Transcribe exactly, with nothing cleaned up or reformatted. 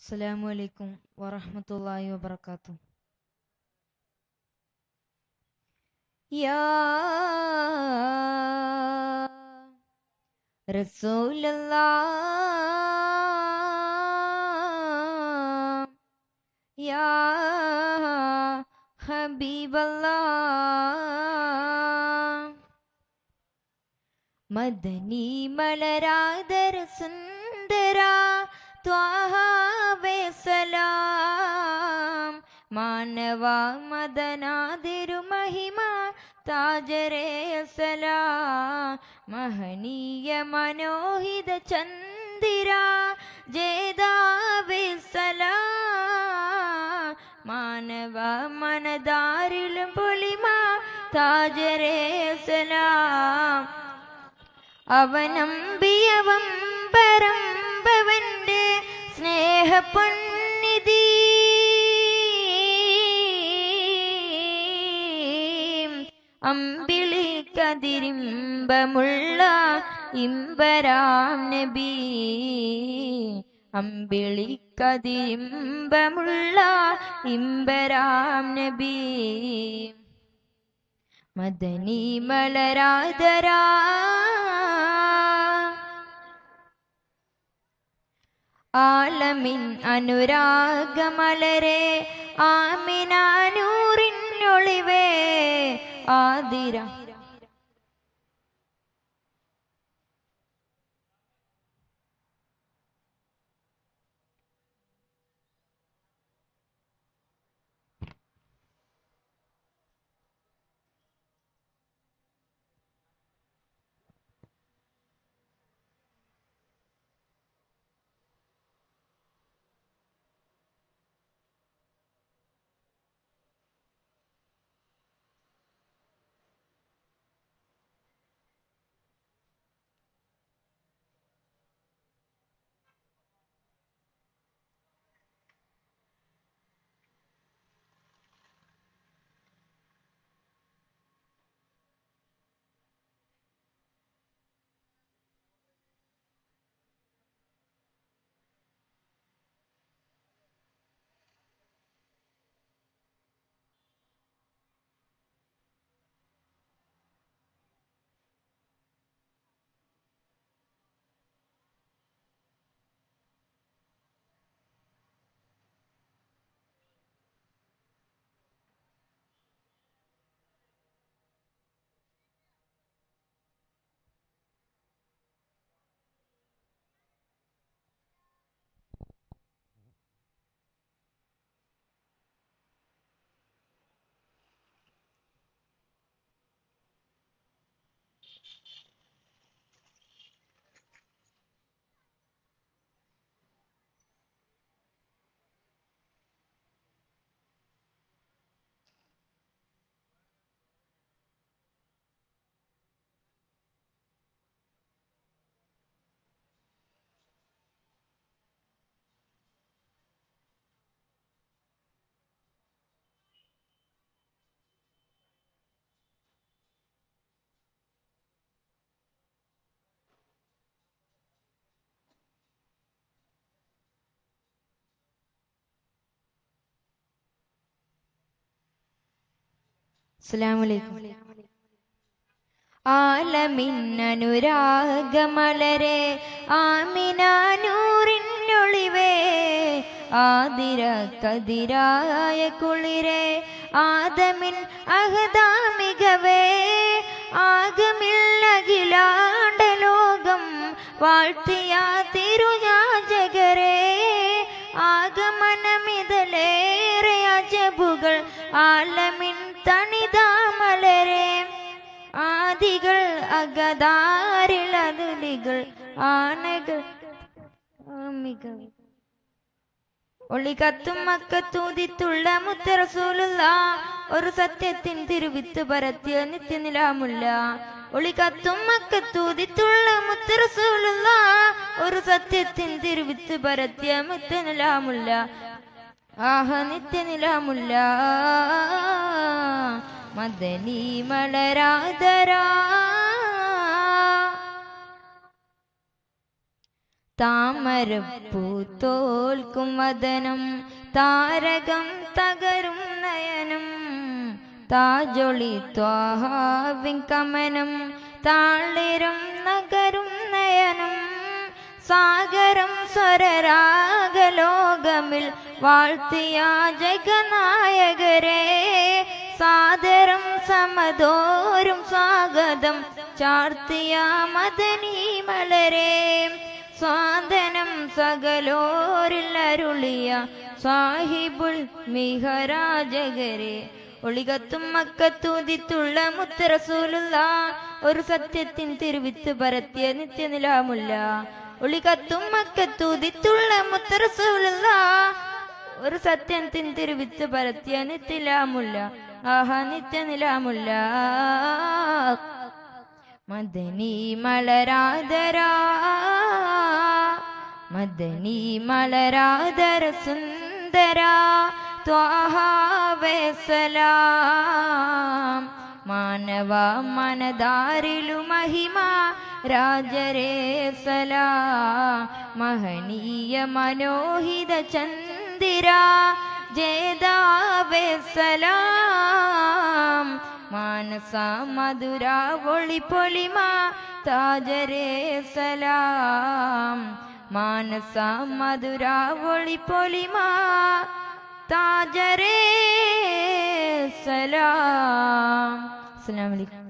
അസ്സലാമു അലൈക്കും വറഹ്മത്തുള്ളാഹി വബറകാതുഹു. യാ റസൂലല്ലാഹ് യാ ഹബീബല്ലാഹ് മദനി മലരാദര സുന്ദര ത്വാഹാവേ സലാം മാനവ മദനാതിരു മഹിമ താജരേ സലാം മഹനീയ മനോഹിത ചന്ദിര ജേതാവേ സലാം മാനവ മനതാരിലും പൊലിമ താജരേ സലാം അവനമ്പിയവം പരമ്പവന്റെ സ്നേഹപ്പൊന്നിധി അമ്പിളി കതിരിമ്പമുള്ള ഇമ്പരാം നബി അമ്പിളി കതിരിമ്പമുള്ള ഇമ്പരാം നബി മദനി മലരാദരാ ആലമിൻ അനുരാഗമലരെ ആമിനാനൂറിനൊളിവേ ആതിര അസ്സലാമു അലൈക്കും. ആലമിൻ അനുരാഗമലരെ ആമിനാനൂറിനൊളിവേ ആതിര കതിരായ കുളിരെ ആദമിൻ അഹദാമികവേ ആഗമില്ലകിലാണ്ട ലോകം വാഴ്ത്തിയ തിരുയാജകരെ ആഗമനമിതലേറെ അജബുകൾ ആലമിൻ തണിതാമലരെ ആദികൾ അഗതാരിളതുലികൾ ആനകൾ ആമികൾ ഒളികത്തും മക്കത്തൂതിത്തുള്ള മുത്ത് റസൂലുള്ളാഹ് ഒരു സത്യത്തിൻ തിരുവിത്ത് പരത്തിയ നിത്യനിലാമുല്ല ഒളികത്തും മക്കത്തൂതിത്തുള്ള മുത്ത് റസൂലുള്ളാഹ് ഒരു സത്യത്തിൻ തിരുവിത്ത് പരത്തിയ മുത്തനിലാമുല്ല ആഹ നിത്യനിലാമുല്ല മദനി മലരാദരാ താമരപ്പൂ തോൽക്കും വദനം താരകം തകരും നയനം താജൊളി ത്വാഹാവിൻ കമനം താളിരം നഗരും നയനം സാഗരം സ്വരരാഗലോകമിൽ വാഴ്ത്തിയ ജഗനായകരെ സാദരം സമദോരും സ്വാഗതം ചാർത്തിയ മദനീ മലരെ സ്വാന്തനം സകലോരിൽ അരുളിയ സാഹിബുൽ മിഹരാജകരെ ഒളികത്തും മക്കത്തൂതിത്തുള്ള മുത്ത് റസൂലുള്ളാഹ് ഒരു സത്യത്തിൻ തിരുവിത്ത് പരത്തിയ നിത്യനിലാമുല്ല ഒളികത്തും മക്കത്തൂതിത്തുള്ള മുത്ത് റസൂലുള്ളാഹ് ഒരു സത്യത്തിൻ തിരുവിത്ത് പരത്തിയ നിത്യനിലാമുല്ല ആഹാ നിത്യനിലാമുല്ല മദനി മലരാദരാ മദനി മലരാദര സുന്ദരാ ത്വാഹാവേ സലാം മാനവ മനദാരിലു മഹിമ രാജരേ സലാം മഹനീയ മനോഹിത ചന്ദിര ജേതാവേ സലാം മാനസ മധുര ഒളി പൊളിമ താജരേ സലാം മാനസ മധുര ഒളി പൊളിമ താജരേ സലാം. അസ്സലാമു അലൈക്കും.